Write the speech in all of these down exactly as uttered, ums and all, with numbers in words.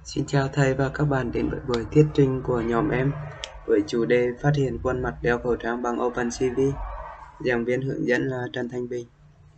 Xin chào thầy và các bạn đến với buổi thuyết trình của nhóm em với chủ đề phát hiện khuôn mặt đeo khẩu trang bằng OpenCV. Giảng viên hướng dẫn là Trần Thanh Bình.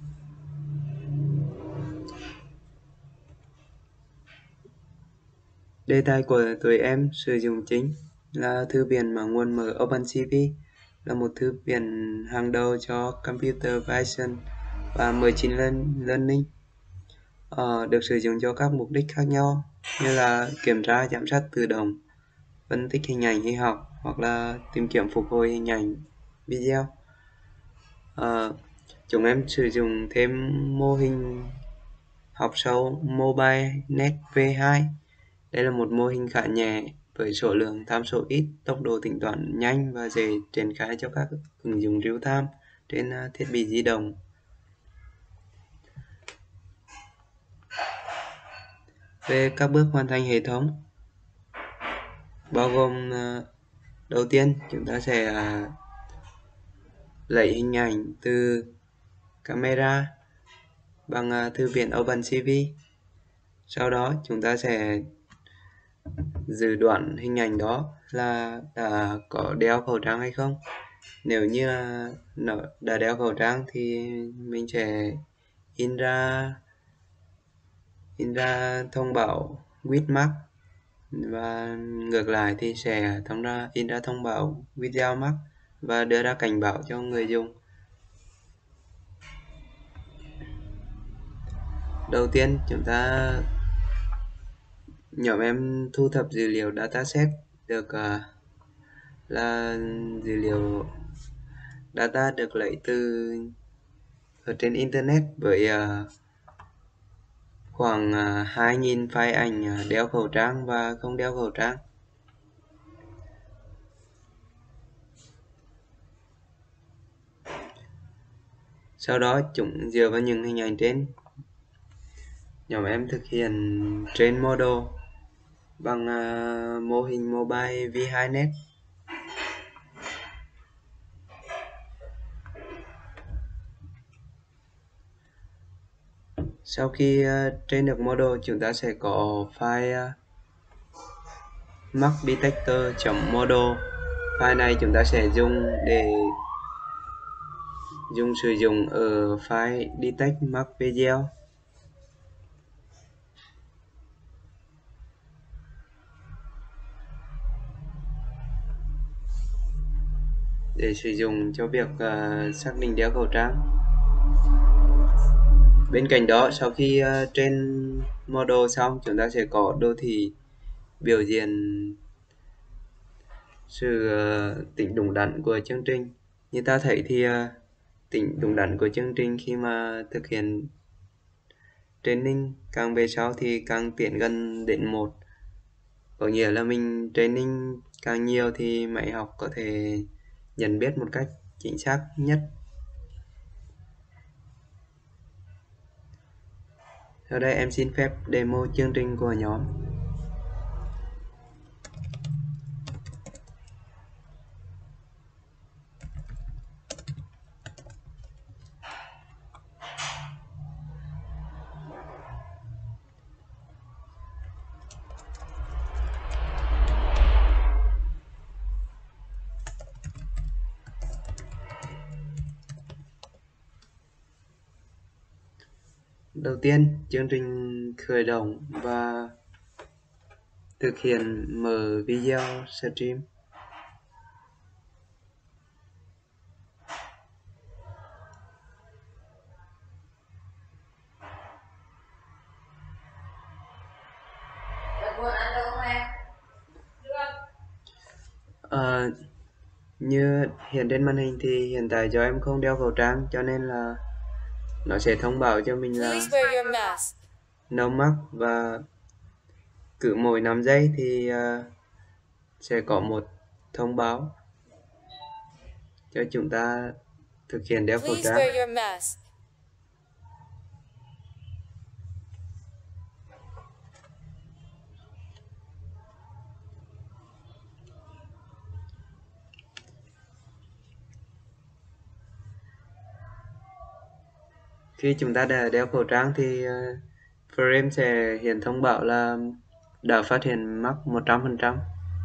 Đề tài của tụi em sử dụng chính là thư viện mà nguồn mở OpenCV, là một thư viện hàng đầu cho Computer Vision và Machine Learning, ờ, được sử dụng cho các mục đích khác nhau như là kiểm tra giám sát tự động, phân tích hình ảnh y học hoặc là tìm kiếm phục hồi hình ảnh video. Ờ, chúng em sử dụng thêm mô hình học sâu MobileNet vê hai. Đây là một mô hình khá nhẹ với số lượng tham số ít, tốc độ tính toán nhanh và dễ triển khai cho các ứng dụng real time trên uh, thiết bị di động. Về các bước hoàn thành hệ thống bao gồm uh, đầu tiên chúng ta sẽ uh, lấy hình ảnh từ camera bằng uh, thư viện OpenCV. Sau đó chúng ta sẽ dự đoán hình ảnh đó là đã có đeo khẩu trang hay không. Nếu như là nó đã đeo khẩu trang thì mình sẽ in ra in ra thông báo with mark, và ngược lại thì sẽ thông ra in ra thông báo without mark và đưa ra cảnh báo cho người dùng. Đầu tiên chúng ta nhóm em thu thập dữ liệu dataset được uh, là dữ liệu data được lấy từ ở trên internet với uh, khoảng uh, hai nghìn file ảnh uh, đeo khẩu trang và không đeo khẩu trang. Sau đó chúng dựa vào những hình ảnh trên, nhóm em thực hiện train model bằng uh, mô hình mobile vê hai net. Sau khi uh, train được model, chúng ta sẽ có file uh, markdetector.model. File này chúng ta sẽ dùng để dùng sử dụng ở file detect mark video. Để sử dụng cho việc uh, xác định đeo khẩu trang. Bên cạnh đó, sau khi uh, train model xong, chúng ta sẽ có đồ thị biểu diễn sự uh, tính đúng đắn của chương trình. Như ta thấy thì uh, tính đúng đắn của chương trình khi mà thực hiện training càng về sau thì càng tiến gần đến một. Có nghĩa là mình training càng nhiều thì máy học có thể nhận biết một cách chính xác nhất. Sau đây em xin phép demo chương trình của nhóm. Đầu tiên, chương trình khởi động và thực hiện mở video stream. À, như hiện trên màn hình thì hiện tại do em không đeo khẩu trang cho nên là nó sẽ thông báo cho mình là no mask, và cứ mỗi năm giây thì uh, sẽ có một thông báo cho chúng ta thực hiện đeo khẩu trang. Khi chúng ta đã đeo khẩu trang thì uh, frame sẽ hiện thông báo là đã phát hiện mắc một trăm phần trăm.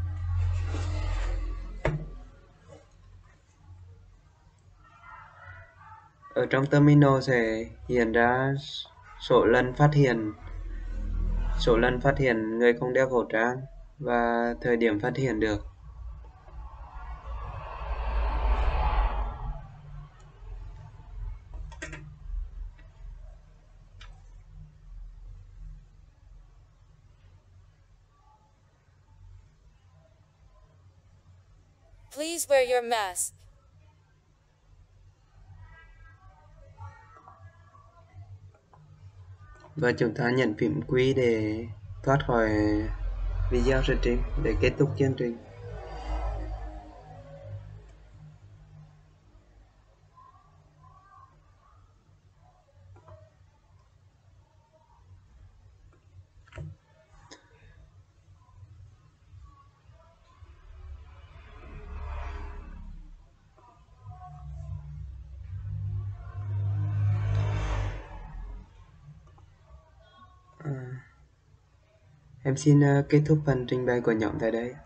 Ở trong terminal sẽ hiện ra số lần phát hiện số lần phát hiện người không đeo khẩu trang và thời điểm phát hiện được. Please wear your mask. Và chúng ta nhấn phím Q để thoát khỏi video stream để kết thúc chương trình. À, em xin uh, kết thúc phần trình bày của nhóm tại đây.